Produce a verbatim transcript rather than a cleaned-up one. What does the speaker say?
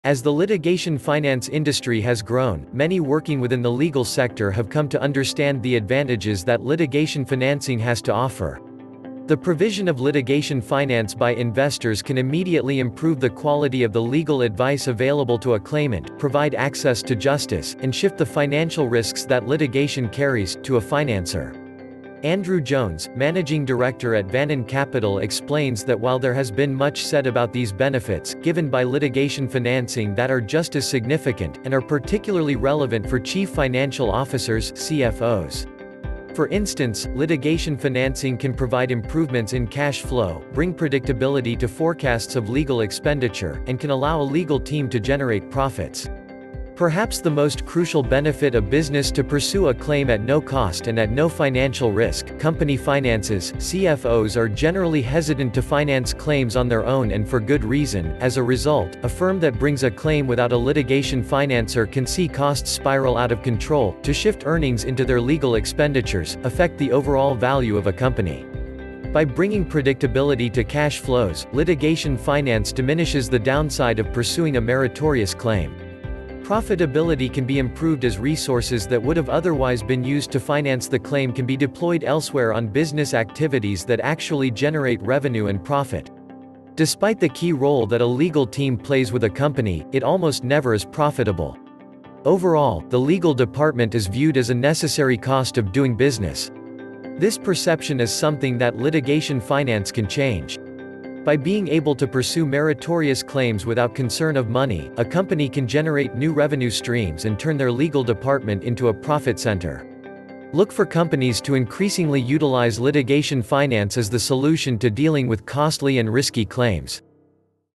As the litigation finance industry has grown, many working within the legal sector have come to understand the advantages that litigation financing has to offer. The provision of litigation finance by investors can immediately improve the quality of the legal advice available to a claimant, provide access to justice, and shift the financial risks that litigation carries to a financer. Andrew Jones, managing director at Vannin Capital, explains that while there has been much said about these benefits given by litigation financing that are just as significant, and are particularly relevant for chief financial officers (C F Os). For instance, litigation financing can provide improvements in cash flow, bring predictability to forecasts of legal expenditure, and can allow a legal team to generate profits. Perhaps the most crucial benefit a business to pursue a claim at no cost and at no financial risk. Company finances, C F Os are generally hesitant to finance claims on their own, and for good reason. As a result, a firm that brings a claim without a litigation financer can see costs spiral out of control, to shift earnings into their legal expenditures, affect the overall value of a company. By bringing predictability to cash flows, litigation finance diminishes the downside of pursuing a meritorious claim. Profitability can be improved as resources that would have otherwise been used to finance the claim can be deployed elsewhere on business activities that actually generate revenue and profit. Despite the key role that a legal team plays with a company, it almost never is profitable. Overall, the legal department is viewed as a necessary cost of doing business. This perception is something that litigation finance can change. By being able to pursue meritorious claims without concern of money, a company can generate new revenue streams and turn their legal department into a profit center. Look for companies to increasingly utilize litigation finance as the solution to dealing with costly and risky claims.